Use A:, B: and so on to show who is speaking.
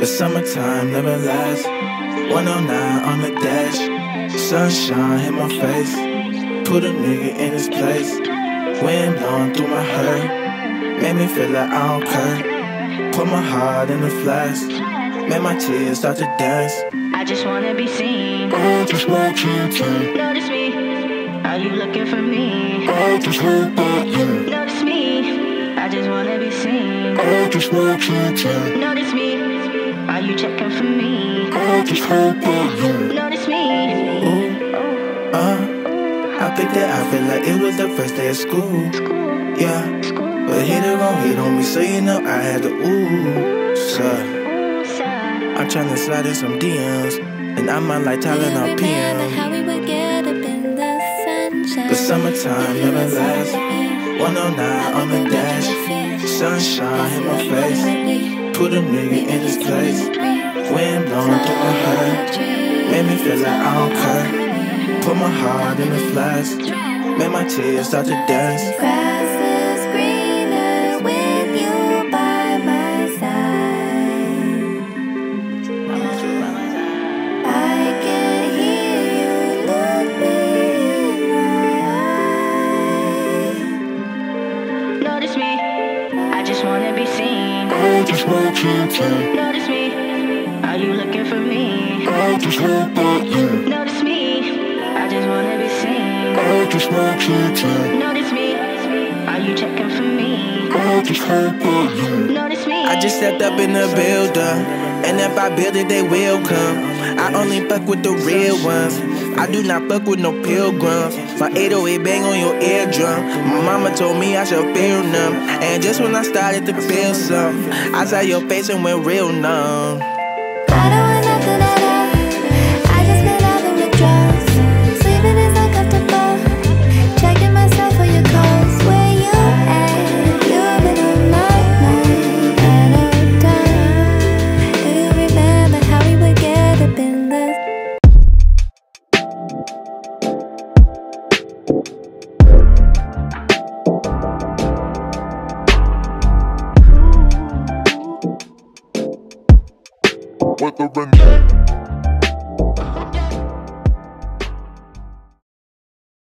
A: But summertime never lasts. 109 on the dash. Sunshine hit my face. Put a nigga in his place. Wind blowing through my hair. Made me feel like I don't care. Put my heart in the flask. Made my tears start to dance.
B: I just wanna be seen.
C: I just want you to
B: Notice me. Are you looking for me?
C: I just hope that you
B: Notice me. I just wanna be seen.
C: I just want you to
B: Notice me. Are you checking for me?
C: I just hope that you
B: Notice me.
A: I picked that outfit like it was the first day of school. Yeah, but hit it gon' hit on me, so you know I had to ooh. I'm tryna slide in some DMs, and I might like Tyler on PM. But summertime never lasts. 109 on the dash. Sunshine hit my face. Put a nigga in his place. Wind blowing through my hair. Made me feel like I don't care. Put my heart in the flask. Made my tears start to dance.
D: Grass is greener with you by my side. I can hear you look me in my eyes.
B: Notice me. I just wanna be seen.
C: I just want you to
B: Notice me. Are you looking for me?
C: I just hope that you
B: Notice me. I just wanna be seen.
C: I just want you to
B: Notice me. Are you checking for me?
C: I just hope that you
B: Notice me.
A: I just stepped up in the building, and if I build it, they will come. I only fuck with the real ones. I do not fuck with no pilgrims. My 808 bang on your eardrum. My mama told me I should feel numb, and just when I started to feel some, I saw your face and went real numb.
D: I don't want nothing at all. I just been having withdrawals. Sleeping is uncomfortable. Checking myself for your calls. Where you at? You've been on my mind at all times. Do you remember how we would get up in the
C: with the